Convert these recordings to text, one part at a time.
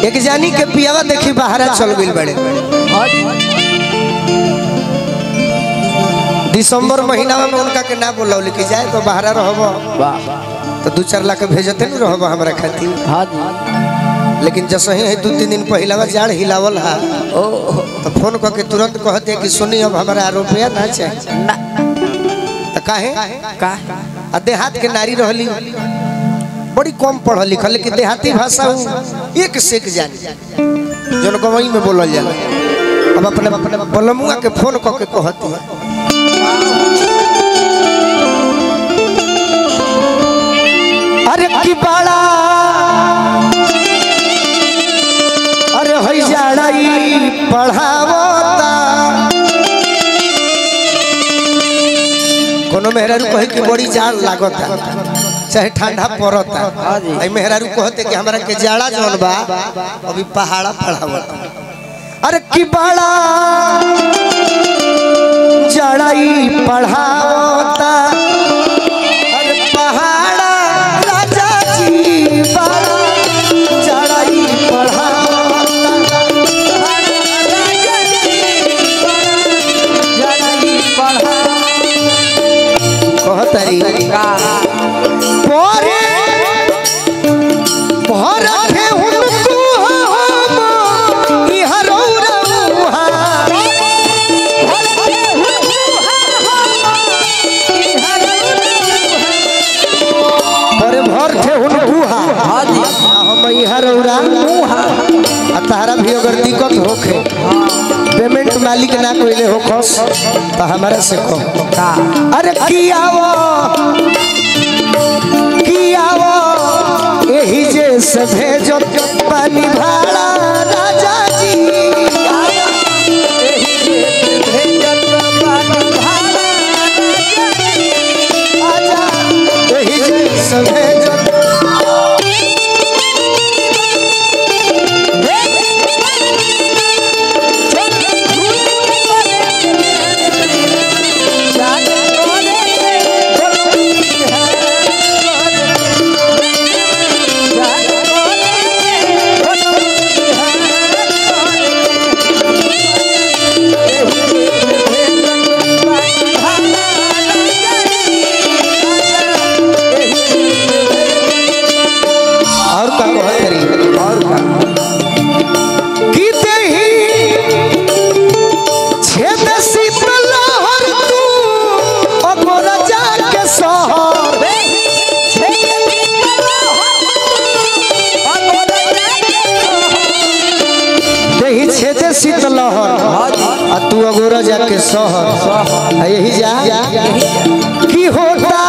एक जानी के पियावा देखी बाहर चल गई बड़े दिसंबर महीना में उनका के ना बोला लेके जाए तो बाहर रहब तो 2-4 लाख भेजते नहीं रहब हमारा खातिर। लेकिन जैसे ही 2-3 दिन पहला जाड़ हिलावल है तो फोन करके तुरंत कहते कि सुनी अब हमारा रुपया ना चाहिए तो काहे देहात के नारी रहली बड़ी कम पढ़ल लिखल लेकिन देहाती भाषा एक से एक जानी जो गवई में बोलल जाला। अब अपने बलमुआ के फोन करके कहती है अरे की बड़ा अरे हई जाड़ाई पढ़ावता कोनो मेहरारू कहे कि बड़ी जाड़ लागता चाहे ठंडा पड़ता आई मेहरारू कहते कि हमरा के जाड़ा जौन बा अभी पहाड़ा पढ़ावता। अरे की बड़ा जाड़ाई पढ़ावता अरे पहाड़ा राजा जी बड़ा जाड़ाई पढ़ावता कहतरी पोरे भरते उनको हम इहरौरौहा अरे भरते उनको हम इहरौरौहा तारा भी अगर दिक्कत होखे पेमेंट मालिक ना कोइले होखस तो हमारा से कहो अरे कियावो यही जैसे भेजो पानी भाड़ा राजा जी यही जैसे भेजो शीतलहर तू अगोरा जाके शहर यही जा की होता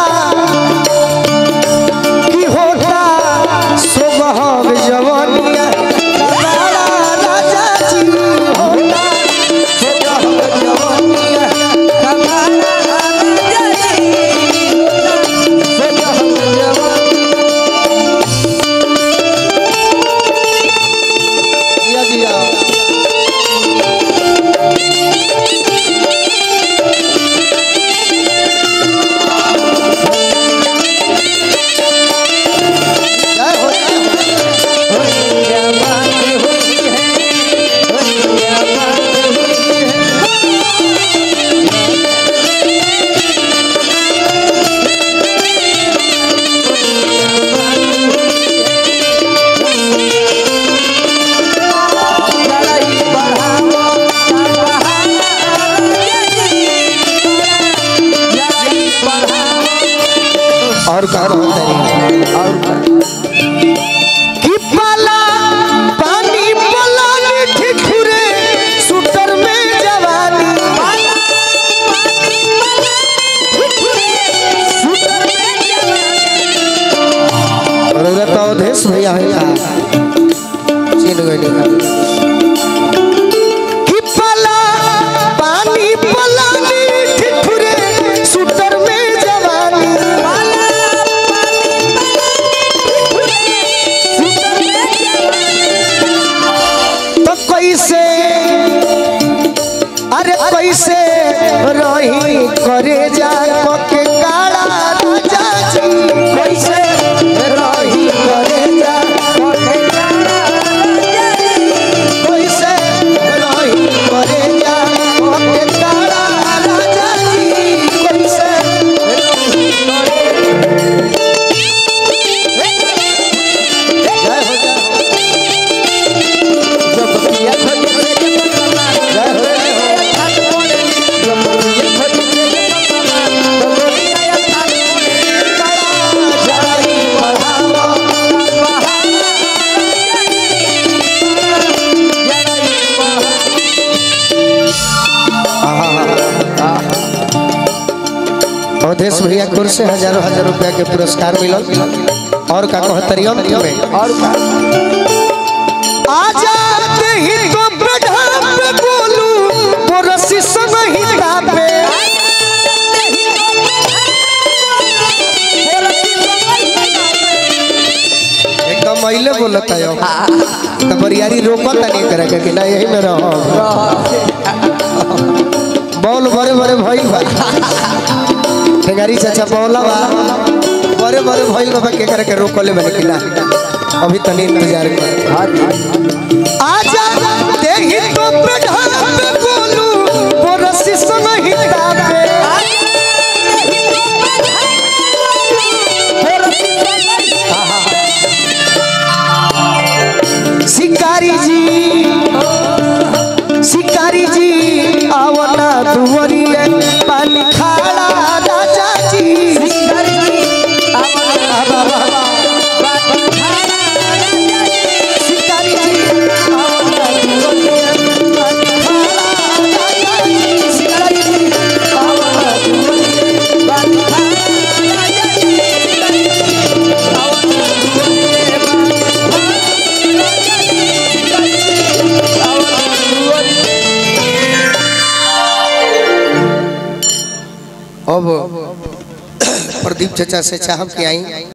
सुबह जवानिया राजा जी होता और कि पाला पानी पलानी ठिठुरे सुटर में जवानी और तो देश भैया है चीन गए कि पाला पानी पलानी ठिठुरे सुटर में जवानी कैसे रही करे जा के काला राजा जी कैसे रही करे जा के काला राजा अवधेश भैया कुर से हजारों हजार रुपया के पुरस्कार मिलल। और का कहतरी अंत में और का आजाते ही तो बढ़ा पे बोलू पुरसी संहिता पे एकदम मैले बोलता है तो बरियारी रोकता नहीं करे कि ना यही में रहो बॉल बड़े बड़े भाई भाई ठेगारी चाचा बॉला बा बड़े बड़े भाई बाबा के करे के रोकले बने कि ना अभी तनी इंतजार कर आजा देही तो बढ़ा पे बोलू पुरसी संहिता पे शिकारी जी आवना दुवरिए पानी खाड़ा राजा जी शिकारी जी शिकारी जी आवना दुवरिए पानी खाड़ा राजा जी शिकारी जी आवना दुवरिए पानी खाड़ा राजा जी शिकारी जी आवना दुवरिए अब प्रदीप चाचा से चाहब के आई।